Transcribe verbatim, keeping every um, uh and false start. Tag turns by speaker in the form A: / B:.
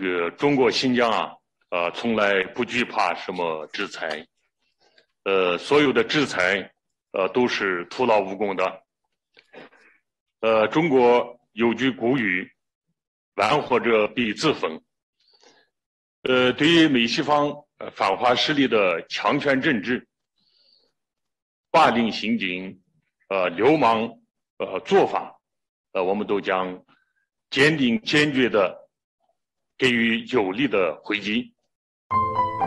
A: 呃，中国新疆啊，呃，从来不惧怕什么制裁，呃，所有的制裁，呃，都是徒劳无功的。呃，中国有句古语，玩火者必自焚。呃，对于美西方呃反华势力的强权政治、霸凌行径、呃流氓呃做法，呃，我们都将坚定坚决的给予有力的回击。